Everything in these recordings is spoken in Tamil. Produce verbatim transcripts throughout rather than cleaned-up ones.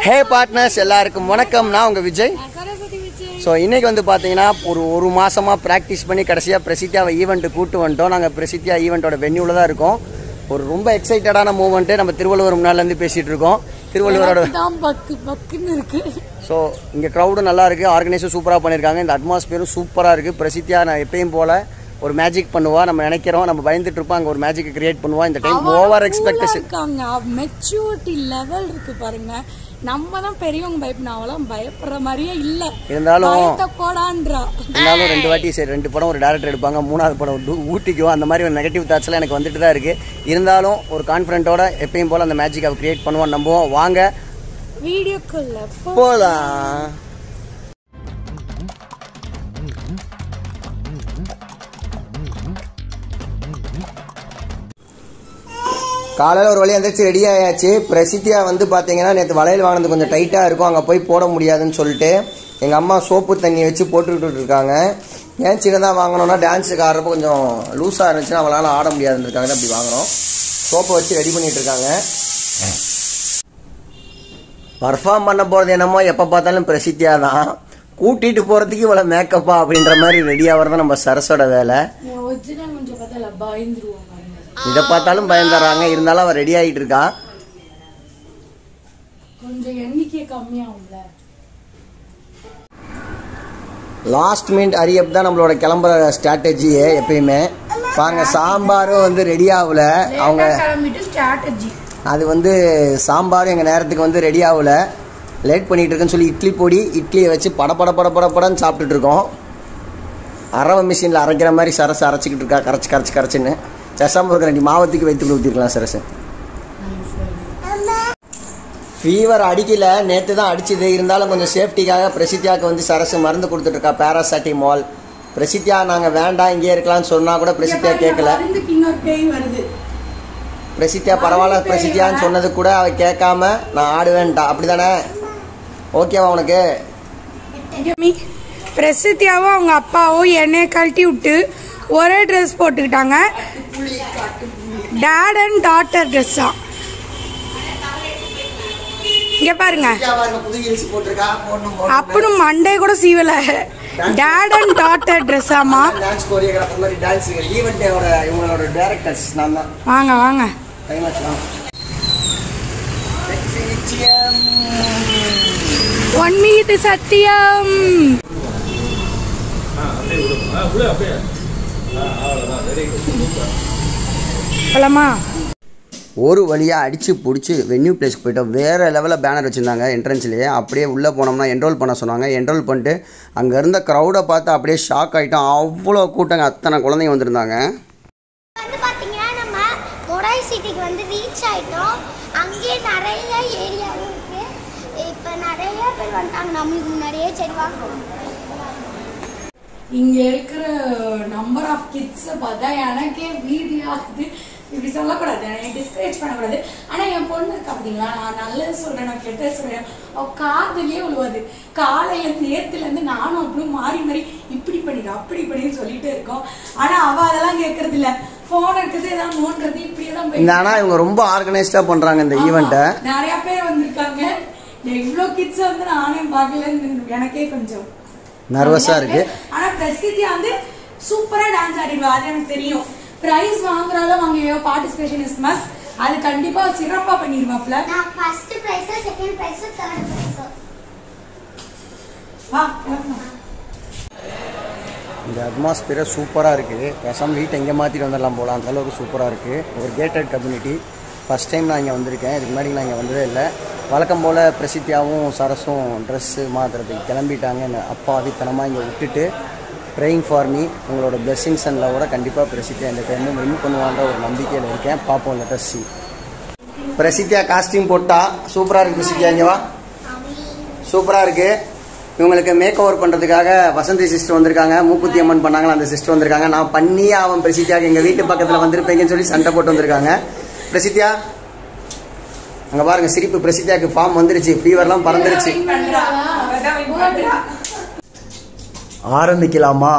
ஹே பார்ட்னர்ஸ் எல்லாருக்கும் வணக்கம். நான் உங்கள் விஜய். ஸோ இன்றைக்கி வந்து பார்த்தீங்கன்னா ஒரு ஒரு மாதமாக ப்ராக்டிஸ் பண்ணி கடைசியாக பிரசித்தியாவை ஈவெண்ட்டு கூட்டு வந்துட்டோம். நாங்கள் பிரசித்தியா ஈவெண்ட்டோட வென்யூவில் தான் இருக்கோம். ஒரு ரொம்ப எக்ஸைட்டடான மூமெண்ட்டு. நம்ம திருவள்ளுவர் முன்னாலேருந்து பேசிகிட்டு இருக்கோம். திருவள்ளுவரோட ஸோ இங்கே க்ரௌடும் நல்லா இருக்குது, ஆர்கனைஸும் சூப்பராக பண்ணியிருக்காங்க. இந்த அட்மாஸ்பியரும் சூப்பராக இருக்குது. பிரசித்தியா நான் எப்பயும் போல் ஒரு மேஜிக் பண்ணுவா. நம்ம நினைக்கிறோம், நம்ம பயந்துட்டு இருப்போம், அங்கே ஒரு மேஜிக் கிரியேட் பண்ணுவா. இந்த டைம் ஓவர் எக்ஸ்பெக்டேஷன் இருக்காங்க. மெச்சூரிட்டி லெவல் இருக்கு பாருங்க. நம்ம தான் பெரியவங்க பயப்படணும், அவளாம் பயப்படுற மாதிரியே இல்ல. இருந்தாலும் இருந்தாலும் ரெண்டு வாட்டி சரி ரெண்டு படம் ஒரு டேரக்டர் எடுப்பாங்க, மூணாவது படம் ஊட்டிக்கும் அந்த மாதிரி ஒரு நெகட்டிவ் தாட்ஸ்லாம் எனக்கு வந்துட்டு தான் இருக்கு. இருந்தாலும் ஒரு கான்ஃபிடென்ட்டோட எப்பயும் போல அந்த மேஜிக் அவ கிரியேட் பண்ணுவோம், நம்புவோம். வாங்க வீடியோக்குள்ள போலாம். காலையில் ஒரு வழி வந்துச்சு, ரெடி ஆயாச்சு. பிரசித்தியா வந்து பார்த்தீங்கன்னா நேற்று வளையல் வாங்கினது கொஞ்சம் டைட்டாக இருக்கும், அங்கே போய் போட முடியாதுன்னு சொல்லிட்டு எங்கள் அம்மா சோப்பு தண்ணி வச்சு போட்டுக்கிட்டு இருக்காங்க. ஏன் சின்னதாக வாங்கினோன்னா டான்ஸுக்கு ஆடுறப்போ கொஞ்சம் லூஸாக இருந்துச்சுன்னா அவளால் ஆட முடியாதுன்னு இருக்காங்க, அப்படி வாங்குகிறோம். சோப்பை வச்சு ரெடி பண்ணிட்டு இருக்காங்க. பர்ஃபார்ம் பண்ண போகிறது என்னமோ எப்போ பார்த்தாலும் பிரசித்தியா தான். கூட்டிகிட்டு போகிறதுக்கு இவ்வளோ மேக்கப்பா அப்படின்ற மாதிரி ரெடி ஆகிறதான் நம்ம சரஸோட வேலை. இதை பார்த்தாலும் பயந்துறாங்க, இருந்தாலும் அவ ரெடி ஆகிட்டு இருக்கா. கொஞ்சம் எண்ணிக்கை கம்மியாகும்ல. லாஸ்ட் மினிட் அரியப் தான் நம்மளோட கிளம்புற ஸ்ட்ராட்டஜியே எப்பயுமே. பாருங்க, சாம்பாரும் வந்து ரெடி ஆகல. அவங்க அது வந்து சாம்பாரும் எங்கள் நேரத்துக்கு வந்து ரெடி ஆகல, லேட் பண்ணிட்டு இருக்குன்னு சொல்லி இட்லி பொடி இட்லியை வச்சு பட பட பட பட படன்னு சாப்பிட்டுட்டு இருக்கோம். அரவை மிஷினில் அரைக்கிற மாதிரி சரசு அரைச்சிக்கிட்டு இருக்கா, கரைச்சி கரைச்சி கரைச்சின்னு. சசாம இருக்கிற ரெண்டு மாவத்துக்கு வைத்து ஊற்றிருக்கலாம் சரசு. ஃபீவர் அடிக்கல, நேற்று தான் அடிச்சுது. இருந்தாலும் கொஞ்சம் சேஃப்டிக்காக பிரசித்தியாவுக்கு வந்து சரசு மருந்து கொடுத்துட்ருக்கா, பேராசிட்டமால். பிரசித்தியா நாங்கள் வேண்டாம் இங்கே இருக்கலாம்னு சொன்னால் கூட பிரசித்தியா கேட்கல. பிரசித்தியா பரவாயில்ல பிரசித்தியான்னு சொன்னது கூட அவ கேட்காம நான் ஆடுவேன்ட்டா. அப்படி தானே? ஓகேவா உனக்கு? பிரசித்தியாவும் அவங்க அப்பாவும் என்னைய கழட்டி விட்டு ஒரே ட்ரெஸ் போட்டுக்கிட்டாங்க. டாட் அண்ட் டாட்டர் ட்ரெஸ்ஸா. இங்க பாருங்க, அப்படி மண்டே கூட சீவல. டாட் அண்ட் டாட்டர் ட்ரெஸ்ஸாமா. வாங்க வாங்க. ஒன் மீது சத்தியம். ஒரு வழியாக அடித்து பிடிச்சி வென்யூ பிளேஸ்க்கு போய்ட்டோம். வேறு லெவலில் பேனர் வச்சுருந்தாங்க என்ட்ரன்ஸ்லேயே. அப்படியே உள்ளே போனோம்னா என்ரோல் பண்ண சொன்னாங்க. என்ரோல் பண்ணிட்டு அங்கே இருந்த க்ரௌடை பார்த்து அப்படியே ஷாக் ஆகிட்டோம். அவ்வளோ கூட்டங்க, அத்தனை குழந்தைங்க வந்திருந்தாங்க. வந்து பார்த்தீங்கன்னா நம்ம மொடாய் சிட்டிக்கு வந்து ரீச் ஆகிட்டோம். அங்கேயே நிறைய ஏரியாவும் இருக்குது. இப்போ நிறைய பேர் வந்துட்டாங்க நம்மளுக்கு முன்னாடியே. சரி வாங்க. இங்க இருக்கிற நம்பர் ஆஃப் கிட்ஸ் பார்த்தா எனக்கே வீதி ஆகுது. இப்படி சொல்லக்கூடாது, எனக்கு டிஸ்கரேஜ் பண்ணக்கூடாது. ஆனா என் பொண்ணு இருக்கா அப்படிங்களா, நான் நல்லது சொல்றேன் நான் கெட்டது சொல்றேன், அவ காதுலயே விழுவாது. காலையில நேரத்துல இருந்து நானும் அப்படியும் மாறி மாறி இப்படி பண்ணிடு அப்படி பண்ணின்னு சொல்லிட்டு இருக்கோம். ஆனா அவ அதெல்லாம் கேட்கறது இல்ல. போன் இருக்குது ஏதாவது நோன்றது இப்படியெல்லாம் போய். ஆனா இவங்க ரொம்ப ஆர்கனைஸ்டா பண்றாங்க இந்த ஈவெண்ட்டை. நிறைய பேர் வந்திருக்காங்க. இவ்வளவு கிட்ஸ் வந்து நானே பார்க்கலன்னு எனக்கே கொஞ்சம் நர்வஸா இருக்கு. ஆனா பிரசித்தியா வந்து சூப்பரா டான்ஸ் ஆடிடுவா, அது எனக்கு தெரியும். பிரைஸ் வாங்குறாலும் வாங்க, பார்ட்டிசிபேஷன் இஸ் மஸ்ட். அது கண்டிப்பா சிறப்பா பண்ணிடுவாப்ல. நான் first prize, second prize, third prize. வா இந்த அட்மாஸ்பியர் சூப்பராக இருக்குது. பேசாம வீட்டை எங்கே மாற்றிட்டு வந்துடலாம் போகலாம், அந்த அளவுக்கு சூப்பராக இருக்குது. ஒரு கேட்டட் கம்யூனிட்டி. ஃபஸ்ட் டைம் நான் இங்கே வந்திருக்கேன், இதுக்கு முன்னாடி நான் இங்கே வந்ததே இல்லை. வழக்கம் போல் பிரசித்தியாவும் சரஸும் ட்ரெஸ்ஸு மாற்றுறதுக்கு கிளம்பிட்டாங்க. என்னை அப்பாவித்தனமாக இங்கே விட்டுட்டு ப்ரேயிங் ஃபார் மீ. உங்களோட பிளெஸிங்ஸ் அண்ட் லவோட கண்டிப்பாக பிரசித்தியா இந்த டைமும் வின் பண்ணுவான்ற ஒரு நம்பிக்கையில் இருக்கேன். பார்ப்போம் லெட் அஸ் சீ. பிரசித்தியா காஸ்டியூம் போட்டா சூப்பராக இருக்குது. பிரசித்தியா இங்கே வா, சூப்பராக இருக்குது. இவங்களுக்கு மேக் ஓவர் பண்ணுறதுக்காக வசந்தி சிஸ்டர் வந்திருக்காங்க. மூக்குத்தி அம்மன் பண்ணாங்களா, அந்த சிஸ்டர் வந்திருக்காங்க. நான் பண்ணி அவன் பிரசித்தியாக எங்கள் வீட்டு பக்கத்தில் வந்திருப்பேங்கன்னு சொல்லி சண்டை போட்டு வந்திருக்காங்க. பிரசித்தியா அங்கே பாருங்க, சிரிப்பு. பிரசித்தியாவுக்கு ஃபார்ம் வந்துருச்சு, ஃபீவர்லாம் பறந்துருச்சு. ஆரம்பிக்கலாமா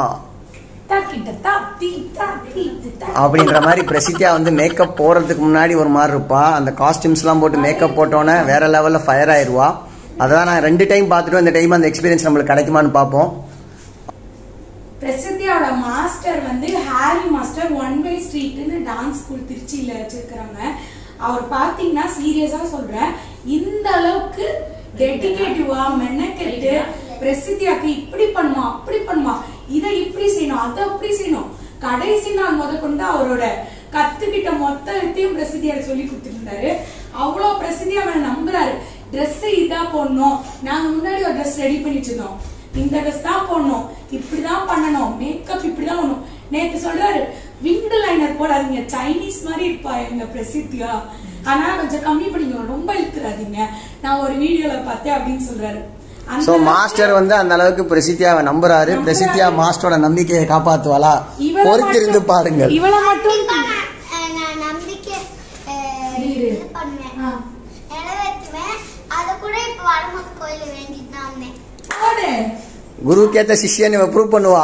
அப்படின்ற மாதிரி பிரசித்தியா வந்து மேக்கப் போறதுக்கு முன்னாடி ஒரு மாதிரி இருப்பா. அந்த காஸ்டியூம்ஸ்லாம் போட்டு மேக்கப் போட்டோன்னே வேற லெவலில் ஃபயர் ஆயிடுவா. அதான் நான் ரெண்டு டைம் பார்த்துட்டு இந்த டைம் அந்த எக்ஸ்பீரியன்ஸ் நம்மளுக்கு கிடைக்குமான்னு பார்ப்போம். பிரசித்தியோட மாஸ்டர் வந்து ஹாரி மாஸ்டர் ஒன் வே ஸ்ட்ரீட்னு டான்ஸ் ஸ்கூல் திருச்சியில வச்சிருக்கிறாங்க. அவர் பாத்தீங்கன்னா சீரியஸா சொல்றேன், இந்த அளவுக்கு டெடிகேட்டிவா மெனக்கெட்டு பிரசித்தியாக்கு இப்படி பண்ணுமா அப்படி பண்ணுமா, இதை இப்படி செய்யணும் அதை அப்படி செய்யணும், கடைசி நாள் முத கொண்டு அவரோட கத்துக்கிட்ட மொத்தத்தையும் பிரசித்தியார் சொல்லி கொடுத்துருந்தாரு. அவ்வளவு பிரசித்தியா அவனை நம்புறாரு. ட்ரெஸ் இதா போடணும், நாங்க முன்னாடி ஒரு ட்ரெஸ் ரெடி பண்ணிட்டு இருந்தோம், இந்த ட்ரெஸ் தான் போடணும், இப்படிதான் பண்ணணும், மேக்கப் இப்படிதான் பண்ணணும். நேத்து சொல்றாரு விங்டு லைனர் போடாதீங்க, சைனீஸ் மாதிரி இருப்பா எங்க பிரசித்தியா, ஆனா கொஞ்சம் கம்மி பண்ணிங்க, ரொம்ப இழுத்துறாதீங்க, நான் ஒரு வீடியோல பார்த்தேன் அப்படின்னு சொல்றாரு. சோ மாஸ்டர் வந்து அந்த அளவுக்கு பிரசித்தியாவை நம்புறாரு. பிரசித்தியா மாஸ்டரோட நம்பிக்கையை காப்பாத்துவாளா? பொறுத்திருந்து பாருங்கள். இவளை மட்டும் நம்பிக்கை பண்ணுவேன், நிறைவேற்றுவேன். அதை கூட இப்ப வரமுத்து கோயில வேண்டிட்டு தான் வந்தேன். குரு கேட்ட சிஷ்யன் இவ ப்ரூவ் பண்ணுவா.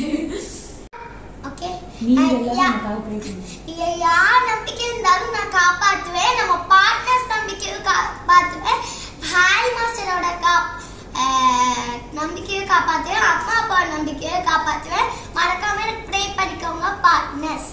யார் நம்பிக்கை இருந்தாலும் நான் காப்பாற்றுவேன். நம்ம பார்ட்னர்ஸ் நம்பிக்கையும் காப்பாற்றுவேன். ஹாரி மாஸ்டரோட நம்பிக்கையை காப்பாற்றுவேன். அம்மா அப்பா நம்பிக்கையை காப்பாற்றுவேன். மறக்காம எனக்கு ப்ரே பண்ணிக்கோங்க பார்ட்னர்ஸ்.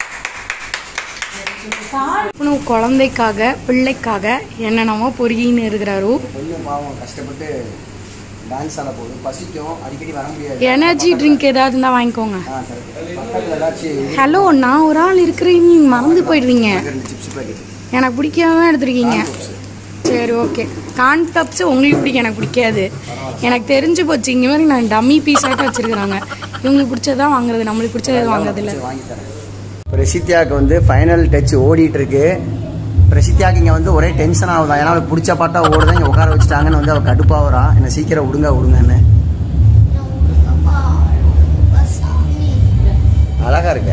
குழந்தைக்காக பிள்ளைக்காக என்னென்னமோ பொறுகின்னு இருக்கிறாரு. கொஞ்சம் பாவம் கஷ்டப்பட்டு டான்ஸ் ஆட போகுது, பசிக்கும், அடிக்கடி வர முடியாது. எனர்ஜி ட்ரிங்க் ஏதாவது இருந்தா வாங்கிக்கோங்க. ஹலோ, நான் ஒரு ஆள் இருக்கிறேன், நீங்க மறந்து போயிடுறீங்க. எனக்கு பிடிக்காம எடுத்துருக்கீங்க. சரி ஓகே, கார்ன் பப்ஸ் உங்களுக்கு பிடிக்கும், எனக்கு பிடிக்காது. எனக்கு தெரிஞ்சு போச்சு, இங்கே மாதிரி நான் டம்மி பீஸ் ஆகிட்டு வச்சிருக்கிறாங்க. இவங்களுக்கு பிடிச்சதான் வாங்குறது, நம்மளுக்கு பிடிச்சது வாங்குறது இல்லை. பிரசித்தியாவுக்கு வந்து ஃபைனல் டச் ஓடிட்டு இருக்கு. பிரசித்தியாக்கு இங்கே வந்து ஒரே டென்ஷன் ஆகுதான், ஏன்னா அவளுக்கு பிடிச்ச பாட்டா ஓடுதான். இங்கே உட்கார வச்சுட்டாங்கன்னு வந்து அவள் கடுப்பாகிறா, என்ன சீக்கிரம் விடுங்க விடுங்கன்னு. அழகா இருக்க.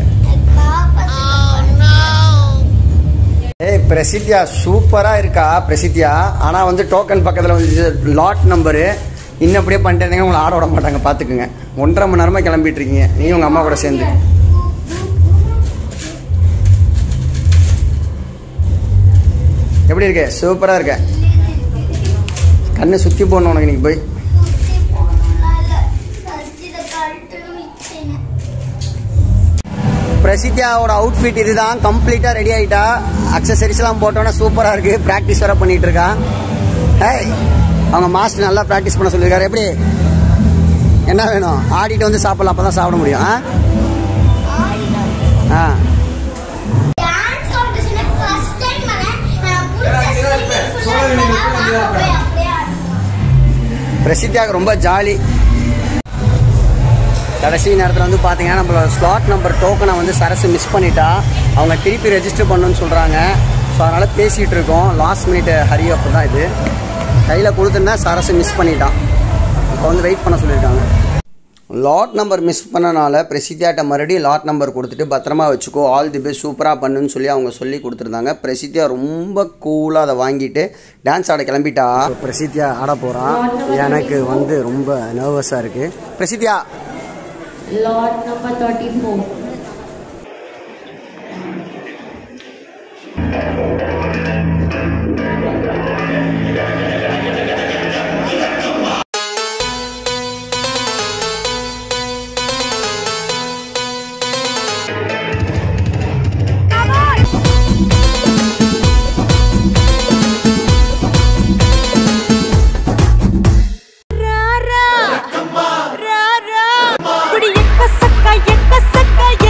ஏய் பிரசித்தியா சூப்பரா இருக்கா பிரசித்தியா. ஆனா வந்து டோக்கன் பக்கத்துல வந்து லாட் நம்பரு இன்னும் அப்படியே பண்ணிட்டு உங்களை ஆட விட மாட்டாங்க, பாத்துக்குங்க. ஒன்றரை மணி நேரமா கிளம்பிட்டு இருக்கீங்க நீ உங்க அம்மா கூட சேர்ந்து. எப்படி இருக்க? சூப்பரா இருக்க. கண்ணை சுத்தி போடணும் உனக்கு இன்னைக்கு போய். பிரசித்தியாவோட அவுட்ஃபிட் இதுதான், கம்ப்ளீட்டா ரெடி ஆயிட்டா. அக்சசரிஸ் எல்லாம் போட்டோன்னா சூப்பரா இருக்கு. பிராக்டிஸ் வர பண்ணிட்டு இருக்கா. ஹேய், அவங்க மாஸ்டர் நல்லா பிராக்டிஸ் பண்ண சொல்லியிருக்காரு. எப்படி என்ன வேணும்? ஆடிட்டு வந்து சாப்பிடலாம், அப்பதான் சாப்பிட முடியும். ஆ பிரசித்தியாவுக்கு ரொம்ப ஜாலி. கடைசி நேரத்தில் வந்து பார்த்தீங்கன்னா நம்மளோட ஸ்லாட் நம்பர் டோக்கனை வந்து சரசு மிஸ் பண்ணிட்டா. அவங்க திருப்பி ரெஜிஸ்டர் பண்ணணும்னு சொல்கிறாங்க. ஸோ அதனால் பேசிகிட்டு இருக்கோம். லாஸ்ட் மினிட் ஹரி அப் தான் இது. கையில் கொடுத்துருந்தா சரசு மிஸ் பண்ணிட்டான். இப்போ வந்து வெயிட் பண்ண சொல்லியிருக்காங்க. லாட் நம்பர் மிஸ் பண்ணனால பிரசித்தியாட்ட மறுபடியும் லாட் நம்பர் கொடுத்துட்டு பத்திரமா வச்சுக்கோ, ஆல் தி பெஸ்ட், சூப்பராக பண்ணுன்னு சொல்லி அவங்க சொல்லி கொடுத்துருந்தாங்க. பிரசித்தியா ரொம்ப கூலாக அதை வாங்கிட்டு டான்ஸ் ஆட கிளம்பிட்டா. பிரசித்தியா ஆட போகிறான். எனக்கு வந்து ரொம்ப நர்வஸாக இருக்குது. பிரசித்தியா Lot number thirty-four. Saka, yekka saka,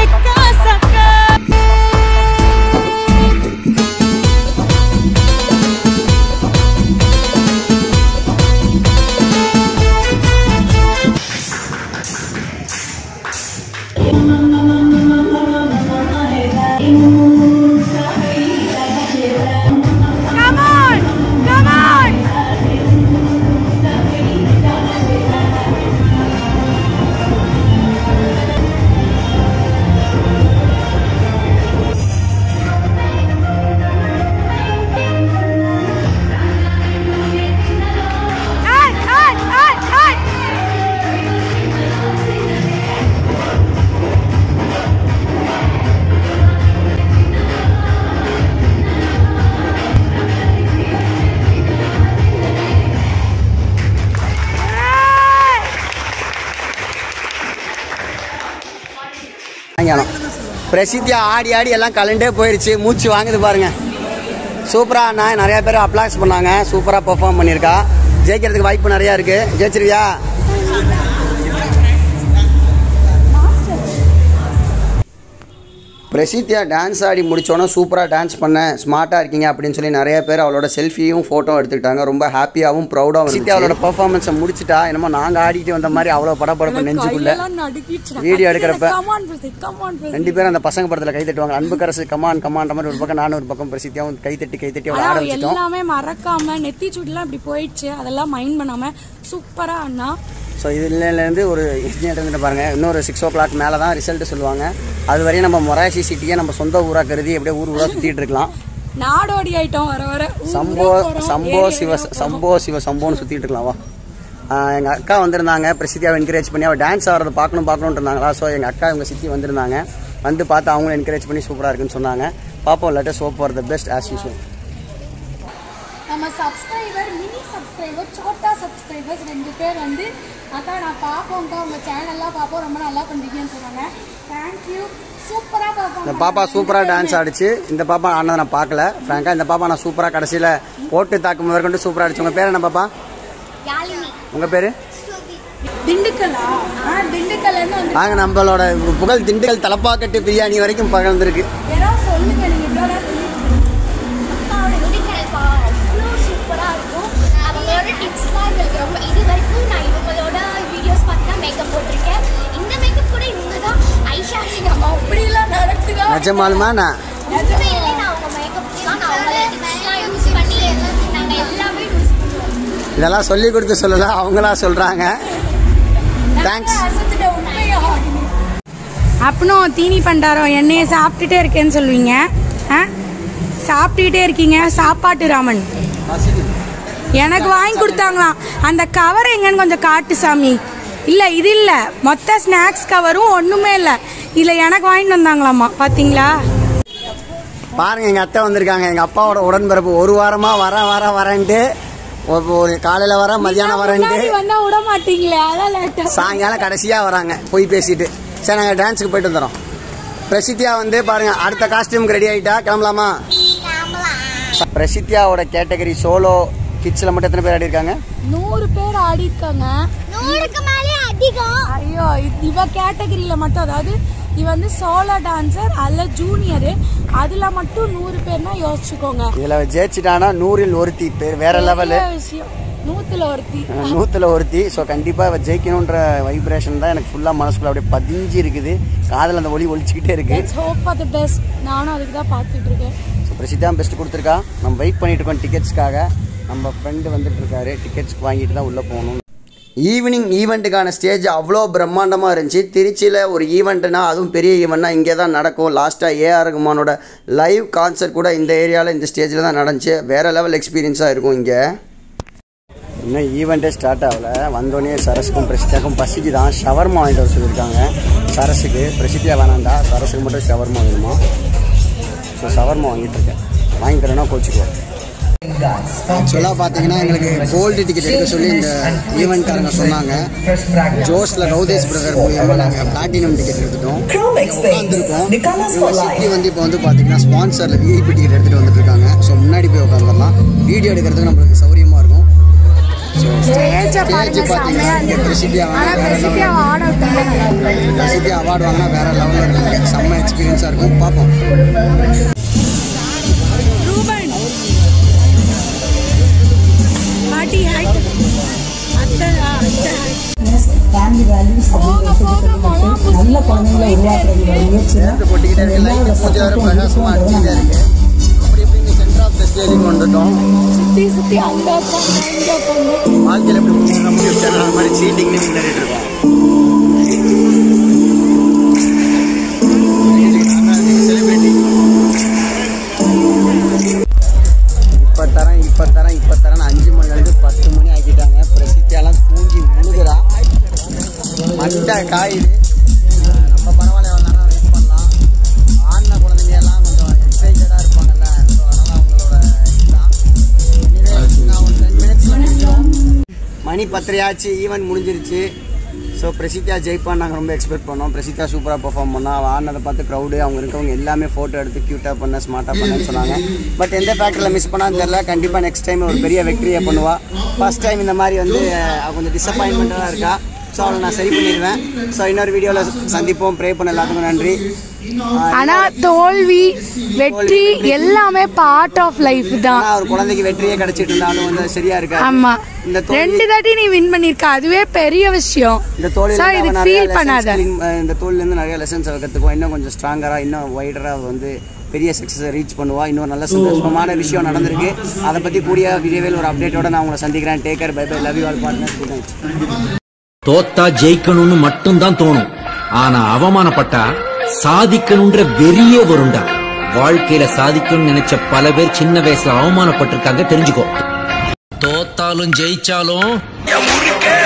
பிரசித்தியா ஆடி ஆடி எல்லாம் கலண்டே போயிடுச்சு, மூச்சு வாங்குது பாருங்க. சூப்பராக அண்ணா நிறையா பேர் அப்ளாக்ஸ் பண்ணாங்க, சூப்பராக பெர்ஃபார்ம் பண்ணியிருக்கா. ஜெயிக்கிறதுக்கு வாய்ப்பு நிறையா இருக்குது. ஜெயிச்சிருவியா? பிரசித்தியா டான்ஸ் ஆடி முடித்தோன்னே சூப்பராக டான்ஸ் பண்ண, ஸ்மார்ட்டாக இருக்கீங்க அப்படின்னு சொல்லி நிறைய பேர் அவளோட செல்ஃபியும் ஃபோட்டோ எடுத்துக்கிட்டாங்க. ரொம்ப ஹாப்பியாகவும் ப்ரௌடாகவும் பிரசித்தியா அவளோட பர்ஃபார்மன்ஸை முடிச்சுட்டா. என்னமோ நாங்கள் ஆடிட்டு வந்த மாதிரி அவ்வளோ படப்படப்பு நெஞ்சுக்குள்ள வீடியோ எடுக்கிறப்ப ரெண்டு பேரும் அந்த பசங்க படத்தில் கை தட்டுவாங்க. அன்புக்கரசு கமான் கமான்ற மாதிரி ஒரு பக்கம், நானும் ஒரு பக்கம் பிரசித்தியாவும் கை தட்டி கை தட்டி அவளை ஆரம்பிச்சிட்டோம். எல்லாமே மறக்காம நெத்தி சூட்லாம் இப்படி போயிடுச்சு, அதெல்லாம் மைண்ட் பண்ணாம சூப்பரா அண்ணா. ஸோ இதுலேருந்து ஒரு இன்ஜினியர் இருந்துட்டு பாருங்கள், இன்னொரு சிக்ஸ் ஓ கிளாக் மேலே தான் ரிசல்ட்டு சொல்லுவாங்க. அது வரையும் நம்ம மொராசி சிட்டியை நம்ம சொந்த ஊராக கருதி அப்படியே ஊர் ஊராக சுற்றிட்டு இருக்கலாம். நாடோடி ஐட்டம் வர வர சம்போ சம்போ சிவ சம்போ சிவ சம்போன்னு சுற்றிட்டு இருக்கலாம்வா. எங்கள் அக்கா வந்திருந்தாங்க, பிரசித்தியாவை என்கரேஜ் பண்ணி அவள் டான்ஸ் ஆடுறத பார்க்கணும் பார்க்கணுன்ட்டு இருந்தாங்களா. ஸோ எங்கள் அக்கா இவங்க சித்தி வந்திருந்தாங்க, வந்து பார்த்து அவங்களும் என்கரேஜ் பண்ணி சூப்பராக இருக்குன்னு சொன்னாங்க. பாப்போம், let's hope for the best as usual. நம்ம சப்ஸ்கிரைபர் மினி சப்ஸ்கிரைபர் சோட்டா சப்ஸ்கிரைபர்ஸ் ரெண்டு பேர் வந்து அக்கா நான் பார்ப்போம்க்கா உங்கள் சேனல்லாம் பார்ப்போம், ரொம்ப நல்லா பண்ணுறீங்கன்னு சொன்னாங்க. தேங்க்யூ, சூப்பராக பார்ப்போம். இந்த பாப்பா சூப்பராக டான்ஸ் ஆடிச்சு. இந்த பாப்பா ஆனதை நான் பார்க்கல ஃப்ராங்கா. இந்த பாப்பா நான் சூப்பராக கடைசியில் போட்டு தாக்கு முதற்கொண்டு சூப்பராக அடிச்சு. உங்கள் பேர் என்ன பாப்பா? உங்கள் பேர்? திண்டுக்கல்லா? திண்டுக்கல்லேருந்து வந்து நாங்கள் நம்மளோட புகழ் திண்டுக்கல் தலப்பாக்கட்டு பிரியாணி வரைக்கும் பகிர்ந்துருக்கு. ஏதாவது சொல்லுங்க, நீங்கள் இவ்வளோ சூப்பராக இருக்கும். அவங்களோட டிப்ஸ்லாம் எங்களுக்கு ரொம்ப, இது வரைக்கும் நான் இவங்களோட வீடியோஸ் பார்த்து தான் மேக்கப் போட்டிருக்கேன். இந்த மேக்கப் கூட இவங்க தான் ஐஷா நம்ம அப்படிலாம் நடக்குதா நிஜமாலுமா? நான் உண்மையிலே நான் அவங்க மேக்கப் தான் நான் அவங்களோட டிப்ஸ்லாம் யூஸ் பண்ணி நாங்கள் எல்லாமே யூஸ் பண்ணுவோம். இதெல்லாம் சொல்லி கொடுத்து சொல்லல, அவங்களா சொல்கிறாங்க. தேங்க்ஸ். அப்பனும் தீனி பண்டாரம் எண்ணெயை சாப்பிட்டுட்டே இருக்கேன்னு சொல்லுவீங்க, ஆ சாப்பிட்டுக்கிட்டே இருக்கீங்க. சாப்பாட்டு ராமன் எனக்கு வாங்கி கொடுத்தாங்களாம். அந்த கவர் எங்கன்னு கொஞ்சம் காட்டு சாமி. இல்லை இது இல்லை, மொத்த ஸ்நாக்ஸ் கவரும் ஒன்றுமே இல்லை, இதில் எனக்கு வாங்கிட்டு வந்தாங்களாம்மா. பார்த்தீங்களா? பாருங்க, எங்கள் அத்தை வந்திருக்காங்க. எங்கள் அப்பாவோட உடன்பிறப்பு. ஒரு வாரமாக வர வர வரேன்ட்டு, ஒரு காலையில் வர மதியானம் வரேன்ட்டு வந்தால் விட மாட்டீங்களே, அதான் சாயங்காலம் கடைசியாக வராங்க போய் பேசிட்டு. சரி, நாங்கள் டான்ஸுக்கு போயிட்டு வந்துடுறோம். பிரசித்தியா வந்து பாருங்க, அடுத்த காஸ்டியூமுக்கு ரெடி ஆகிட்டா, கிளம்பலாமா? பிரசித்தியாவோட கேட்டகரி சோலோ கிட்ஸில் மட்டும் எத்தனை பேர் ஆடி இருக்காங்க? நூறு பேர் ஆடி இருக்காங்க. நூறுக்கு மேலே அதிகம். ஐயோ, இவ கேட்டகரியில் மட்டும், அதாவது இவ வந்து சோலோ டான்சர் அல்ல ஜூனியரு, அதில் மட்டும் நூறு பேர்னா யோசிச்சுக்கோங்க. இதில் ஜெயிச்சிட்டானா நூறில் ஒருத்தி பேர், வேற லெவலு விஷயம். நூத்துல ஒருத்தி நூற்றுல ஒருத்தி. ஸோ கண்டிப்பாக இவ ஜெயிக்கணுன்ற வைப்ரேஷன் தான் எனக்கு ஃபுல்லாக மனசுக்குள்ள அப்படியே பதிஞ்சு இருக்குது. காதில் அந்த ஒளி ஒழிச்சிக்கிட்டே இருக்கு. Hope for the best. நானும் அதுக்கு தான் பார்த்துட்டு இருக்கேன். ஸோ பிரசித்தா பெஸ்ட் கொடுத்துருக்கா. நம்ம வெயிட் பண்ணிட்டு இருக்கோம் டிக்கெட்ஸ்க்காக. நம்ம ஃப்ரெண்டு வந்துட்டு இருக்காரு, டிக்கெட்ஸ் வாங்கிட்டு தான் உள்ளே போகணும். ஈவினிங் ஈவெண்ட்டுக்கான ஸ்டேஜ் அவ்வளோ பிரம்மாண்டமாக இருந்துச்சு. திருச்சியில் ஒரு ஈவெண்ட்டுனா, அதுவும் பெரிய ஈவெண்ட்னா இங்கே தான் நடக்கும். லாஸ்ட்டாக ஏஆர் ரகுமானோட லைவ் கான்சர்ட் கூட இந்த ஏரியாவில் இந்த ஸ்டேஜில் தான் நடந்துச்சு. வேறு லெவல் எக்ஸ்பீரியன்ஸாக இருக்கும் இங்கே. இன்னும் ஈவெண்ட்டே ஸ்டார்ட் ஆகலை. வந்தோடனே சரஸுக்கும் பிரசித்தியாக்கும் பசிக்கு தான் ஷவர்மா வாங்கிட்டு வர சொல்லியிருக்காங்க. சரஸுக்கு, பிரசித்தியா வேணாண்டா, சரஸுக்கு மட்டும் ஷவர்மா வேணுமா. ஸோ ஷவர்மா வாங்கிட்டு இருக்கேன். வாங்கி தரேன்னா கோச்சிக்குவோம். ஆக்சுவலாக பார்த்தீங்கன்னா எங்களுக்கு கோல்டு டிக்கெட் எடுக்க சொல்லி இந்த ஈவெண்ட்காரங்க சொன்னாங்க. ஜோஸில் ரவுதேஷ் பிரதர் மூலியமாக நாங்கள் பிளாட்டினம் டிக்கெட் எடுத்துட்டோம். உட்காந்துருக்கோம். சிட்டி வந்து இப்போ வந்து பார்த்தீங்கன்னா ஸ்பான்சரில் விஐபி டிக்கெட் எடுத்துகிட்டு வந்துட்டு இருக்காங்க. ஸோ முன்னாடி போய் உட்காந்துடலாம். வீடியோ எடுக்கிறதுக்கு நம்மளுக்கு சௌரியமாக இருக்கும். ஸோ ஸ்டேஜ் பார்த்தீங்கன்னா பிரசித்தியா பிரசித்தியா அவார்டு வாங்கினா வேறு லெவலில் இருக்காங்க. செம்ம எக்ஸ்பீரியன்ஸாக இருக்கும். பார்ப்போம். நல்ல குழந்தைங்களை உருவாக்குறது முயற்சி பிரகாசமாக அடிச்சுட்டே இருக்கு. அப்படி இப்படி சென்டர் ஆஃப் த ஸ்டேஜுக்கு வந்துட்டோம். சுத்தி சுத்தி அங்க வாழ்க்கையில் எப்படி முன்னேற முடியும், அது மாதிரி சீட்டிங்னு முன்னேறிட்டு இருக்கோம். செலிபிரிட்டி இப்போ தரேன் இப்போ தரேன் இப்போ தரேன் அஞ்சு மணிலேருந்து பத்து மணி ஆக்கிட்டாங்க. பிரசித்தியாலாம் தூங்கி முழுகுறா. மண்டை காயுது. நம்ம பரவாயில்ல, எவ்வளோ நேரம் வெயிட் பண்ணலாம். ஆடின குழந்தைங்க எல்லாம் கொஞ்சம் எக்ஸைட்டடாக இருப்பாங்கல்ல. ஸோ அதனால் அவங்களோட இதுதான். நான் ஒரு டென் மினிட்ஸில் முடிஞ்சிடும். மணி பத்தரையாச்சு. ஈவெண்ட் முடிஞ்சிருச்சு. ஸோ பிரசித்தியா ஜெயிப்பான்னு நாங்கள் ரொம்ப எக்ஸ்பெக்ட் பண்ணோம். பிரசித்தியா சூப்பராக பெர்ஃபார்ம் பண்ணால் அவள் ஆனதை பார்த்து க்ரௌடு அவங்க இருக்கவங்க எல்லாமே ஃபோட்டோ எடுத்து க்யூட்டாக பண்ண ஸ்மார்ட்டாக பண்ணன்னு சொன்னாங்க. பட் எந்த ஃபேக்டரியில் மிஸ் பண்ணான்னு தெரியல. கண்டிப்பாக நெக்ஸ்ட் டைம் ஒரு பெரிய வெற்றியை பண்ணுவாள். ஃபர்ஸ்ட் டைம் இந்த மாதிரி வந்து கொஞ்சம் டிசப்பாயின்மெண்ட்டாக இருக்கா. ஸோ அவளை நான் சரி பண்ணிடுவேன். ஸோ இன்னொரு வீடியோவில் சந்திப்போம். ப்ரே பண்ண எல்லாத்துக்கும் நன்றி. ஆனா தோல்வி வெற்றி எல்லாமே பார்ட் ஆஃப் லைஃப் தான். ஒரு குழந்தைக்கு வெற்றியே கிடைச்சிட்டு இருந்தாலும் வந்து சரியா இருக்கா. ஆமா, இந்த ரெண்டு தாட்டி நீ வின் பண்ணிருக்க, அதுவே பெரிய விஷயம். இந்த தோல்வியில இதுக்கு ஃபீல் பண்ணாத. இந்த தோல்வில இருந்து நிறைய லெசன்ஸ் கத்துக்குவோம். இன்னும் கொஞ்சம் ஸ்ட்ராங்கரா இன்னும் வைடரா வந்து பெரிய சக்ஸஸை ரீச் பண்ணுவா. இன்னொரு நல்ல சந்தோஷமான விஷயம் நடந்திருக்கு. அதை பத்தி கூடிய விரைவில் ஒரு அப்டேட்டோட நான் உங்களை சந்திக்கிறேன். Take care, bye bye, love you all partners. Good night. தோத்தா ஜெயிக்கணும்னு மட்டும்தான் தோணும், ஆனா அவமானப்பட்டா சாதிக்கணும்ன்ற வெறியே வருண்டா. வாழ்க்கையில சாதிக்கணும்னு நினைச்ச பல பேர் சின்ன வயசுல அவமானப்பட்டிருக்காங்க, தெரிஞ்சுக்கோ. தோத்தாலும் ஜெயிச்சாலும்